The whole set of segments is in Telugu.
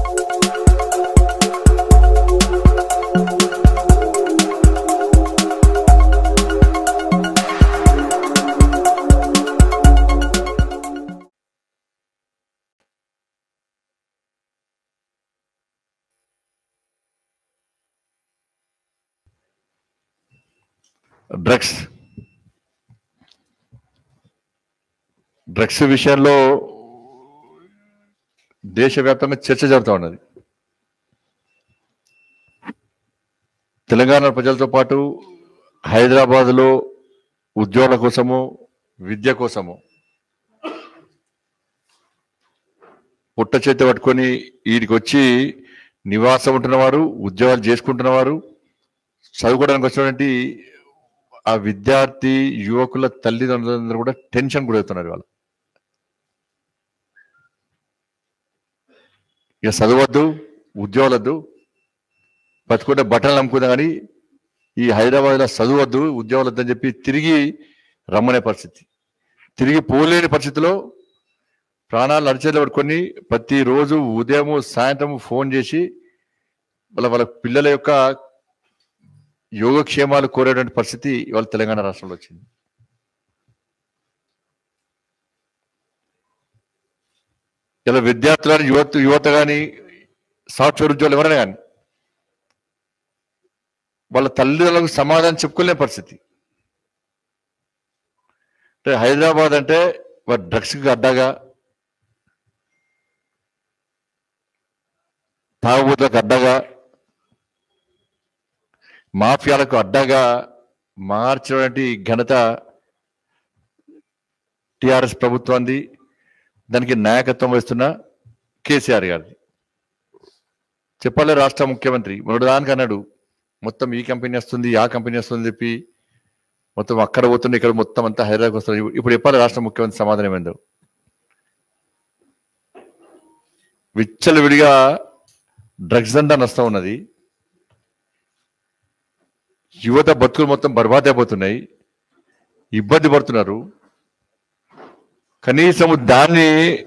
డ్రగ్స్ విషయంలో దేశవ్యాప్తంగా చర్చ జరుగుతూ ఉన్నది. తెలంగాణ ప్రజలతో పాటు హైదరాబాద్లో ఉద్యోగాల కోసము, విద్య కోసము పుట్ట చేతి పట్టుకొని వీడికి వచ్చి నివాసం ఉంటున్నవారు, ఉద్యోగాలు చేసుకుంటున్నవారు, చదువుకోవడానికి వచ్చినటువంటి ఆ విద్యార్థి యువకుల తల్లిదండ్రులందరూ కూడా టెన్షన్ గురవుతున్నారు. వాళ్ళు ఇక చదవద్దు, ఉద్యోగాలద్దు, బతుకుంటే బట్టలు నమ్ముకుందా కానీ ఈ హైదరాబాద్లో చదవద్దు, ఉద్యోగాలద్దు అని చెప్పి తిరిగి రమ్మనే పరిస్థితి, తిరిగి పోలేని పరిస్థితిలో ప్రాణాలు అరిచేతులు పట్టుకొని ప్రతిరోజు ఉదయము సాయంత్రం ఫోన్ చేసి వాళ్ళ పిల్లల యొక్క యోగక్షేమాలు కోరేటువంటి పరిస్థితి ఇవాళ తెలంగాణ రాష్ట్రంలో వచ్చింది. ఇలా విద్యార్థులు కానీ యువత కానీ సాఫ్ట్వేర్ ఉద్యోగులు ఎవరైనా కానీ వాళ్ళ తల్లిదండ్రులకు సమాధానం చెప్పుకోలేని పరిస్థితి. అంటే హైదరాబాద్ అంటే డ్రగ్స్కి అడ్డాగా, తాగుబోతులకు అడ్డగా, మాఫియాలకు అడ్డగా మార్చినటువంటి ఘనత టిఆర్ఎస్ ప్రభుత్వాన్ని, దానికి నాయకత్వం వహిస్తున్న కేసీఆర్ గారిది. చెప్పాలి, రాష్ట్ర ముఖ్యమంత్రి మొదటిదానికి అన్నాడు మొత్తం ఈ కంపెనీ వస్తుంది, ఆ కంపెనీ వస్తుంది చెప్పి మొత్తం అక్కడ పోతుంది, ఇక్కడ మొత్తం అంతా హైదరాబాద్ వస్తుంది. ఇప్పుడు చెప్పాలి రాష్ట్ర ముఖ్యమంత్రి సమాధానం ఏందో. విచ్చలవిడిగా డ్రగ్స్ దందా నష్టం ఉన్నది, యువత బతుకులు మొత్తం బర్బాద్ అయిపోతున్నాయి, ఇబ్బంది పడుతున్నారు. కనీసం దాన్ని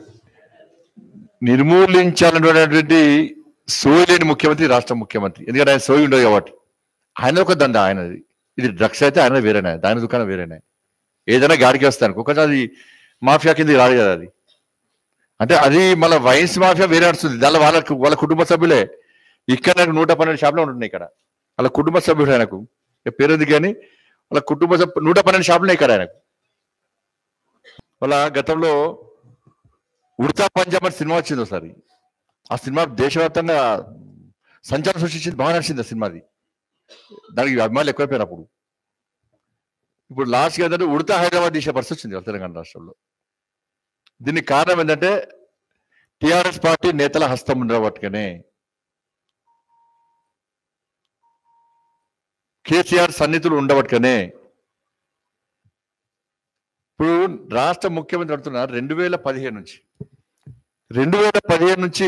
నిర్మూలించాలనేటువంటి సోయి లేని ముఖ్యమంత్రి రాష్ట్ర ముఖ్యమంత్రి. ఎందుకంటే ఆయన సోయి ఉండదు కాబట్టి. ఆయన ఒక దందా ఆయనది. ఇది డ్రగ్స్ అయితే ఆయన వేరేనా, దాని దుకాణం వేరేనా, ఏదైనా గాడికి వస్తాను ఒకటి అది మాఫియా కింద రాదు కదా అది. అంటే అది మళ్ళీ వైన్స్ మాఫియా వేరే నడుస్తుంది, దానిలో వాళ్ళ కుటుంబ సభ్యులే. ఇక్కడ నాకు 112 షాపులు ఉంటున్నాయి ఇక్కడ, వాళ్ళ కుటుంబ సభ్యుడు ఆయనకు పేరుంది కానీ వాళ్ళ కుటుంబ సభ్యులు 112 షాపులు ఇక్కడ ఆయనకు. వాళ్ళ గతంలో ఉడతా పంజాబ్ అని సినిమా వచ్చింది ఒకసారి. ఆ సినిమా దేశవ్యాప్తంగా సంచలనం సృష్టించింది, బాగా నడిచింది ఆ సినిమాది. దానికి అభిమానులు ఎక్కువైపోయారు అప్పుడు. ఇప్పుడు లాస్ట్ ఏంటంటే ఉడతా హైదరాబాద్ తీసే పరిస్థితి వచ్చింది తెలంగాణ రాష్ట్రంలో. దీనికి కారణం ఏంటంటే టిఆర్ఎస్ పార్టీ నేతల హస్తం ఉండబట్టుకనే, కేసీఆర్ సన్నిధులు ఉండబట్టుకనే. ఇప్పుడు రాష్ట్ర ముఖ్యమంత్రి అంటున్నారు 2015 నుంచి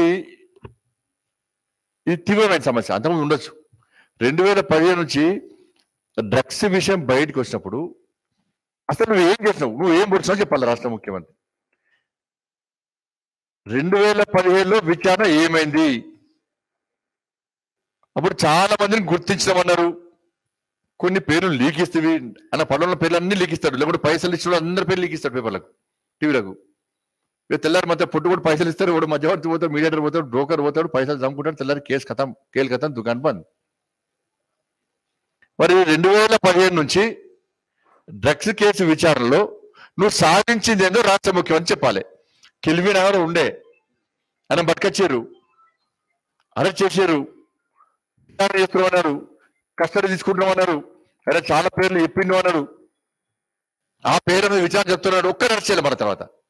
ఇది తీవ్రమైన సమస్య, అంతకుముందు ఉండొచ్చు. 2015 నుంచి డ్రగ్స్ విషయం బయటకు వచ్చినప్పుడు అసలు నువ్వు ఏం చేసినావు, నువ్వు ఏం పొడిచినావు చెప్పాలి రాష్ట్ర ముఖ్యమంత్రి. 2015లో విచారణ ఏమైంది? అప్పుడు చాలా మందిని గుర్తించమన్నారు, కొన్ని పేర్లు లీక్ ఇస్తేవి అన్న పనుల పేర్లు అన్ని లీక్ ఇస్తాడు, లేకపోతే పైసలు ఇచ్చిన అందరి పేర్లు లీక్ ఇస్తాడు పేపర్లకు, టీవీలకు. తెల్లారి మధ్య పొట్టు కూడా పైసలు ఇస్తారు, వాడు మధ్యవర్తి పోతాడు, మీడియేటర్ పోతాడు, బ్రోకర్ పోతాడు, పైసలు చంపుకుంటాడు, తెల్లారి కేసు ఖతం, కేలు ఖతం, దుకాణం బంద్. మరి 2015 నుంచి డ్రగ్స్ కేసు విచారణలో నువ్వు సాధించింది ఏందో రాష్ట్ర ముఖ్యమంత్రి చెప్పాలి. కెల్విన్ ఎవరు ఉండే ఆయన బతకొచ్చారు, అరెస్ట్ చేశారు, విచారణ చేసుకున్నామన్నారు, కస్టడీ తీసుకుంటున్నామన్నారు, ఆయన చాలా పేర్లు చెప్పిండు అన్నారు. ఆ పేరు మీద విచారణ చెప్తున్నాడు, ఒక్కరు అరెస్ట్ చేయాలి మన తర్వాత.